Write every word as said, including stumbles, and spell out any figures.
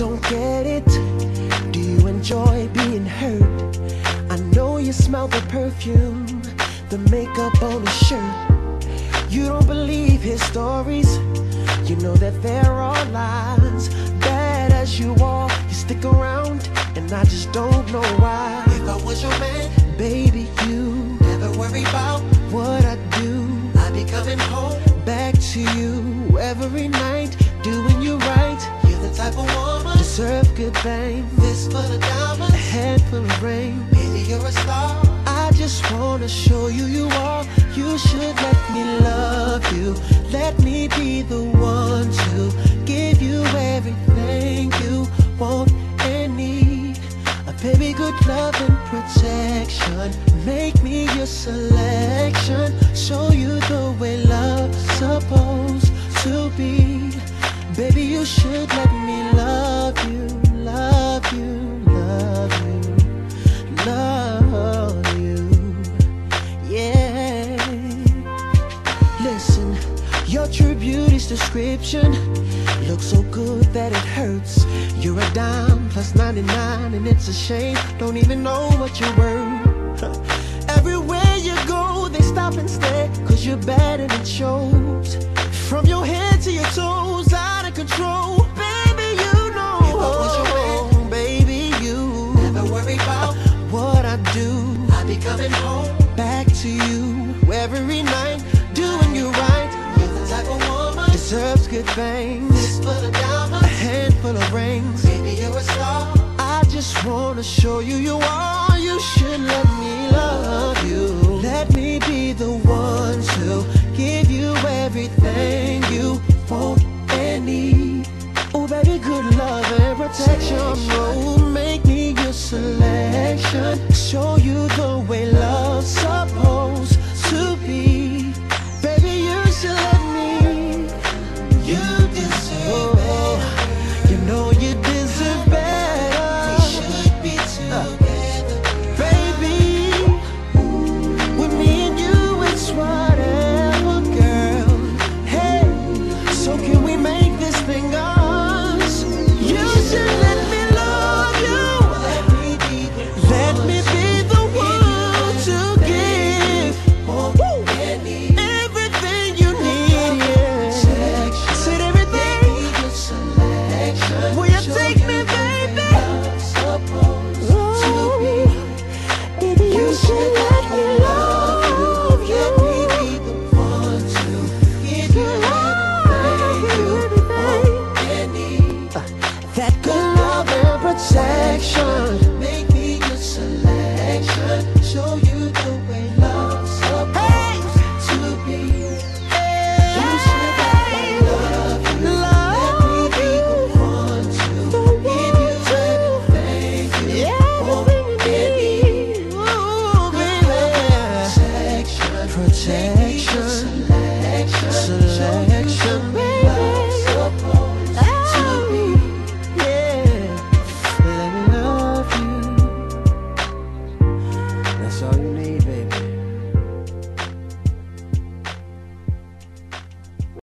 don't get it. Do you enjoy being hurt? I know you smell the perfume, the makeup on his shirt. You don't believe his stories. You know that there are lies. Bad as you are, you stick around, and I just don't know why. If I was your man, baby, you never worry about what I do. I'd be coming home back to you every night, doing you right. You're the type of woman deserve good things. Fist full of diamonds, a handful of rain. Baby, you're a star. I just wanna show you you are. You should let me love you. Let me be the one to give you everything you want and need. A baby, good love and protection. Make me your selection. Show you the way love's supposed to be. Baby, you should let me love you, love you, love you, love you, yeah. Listen, your true beauty's description looks so good that it hurts. You're a dime plus ninety-nine, and it's a shame, don't even know what you're worth. Everywhere you go, they stop and stare, cause you're bad and it shows. From your head to your toes, out of control. Baby, you know, if I was your man, baby, you never worry about what I do. I'd be coming home back to you every night, doing you right. You're the type of woman deserves good things. Fist full of diamonds, a handful of rings. Baby, you're a star. I just wanna show you you are. You should let me love you. Let me be the one to give you everything you want and need. Oh baby, good love and protection. Oh, make me your selection. Show you the way love's supposed to be. Baby, you should let me. You deserve better. You know you deserve better. We should be together, baby. With me and you, it's whatever, girl. Hey, so can we make this thing us? You should let me love you. Let me be the Let me be the one to give one and need everything you need. Yeah. Said everything. your selection. Will you Show take you me, the way baby? love's supposed to be. Baby, you should let me love you. Let me be the one to give you everything you want and need. That good love and protection. Make me your selection. Show you the way love's supposed to be. You should let me love you. Let me be the one to give you everything you want and need. Ooh, baby. Protection, Protection. make me your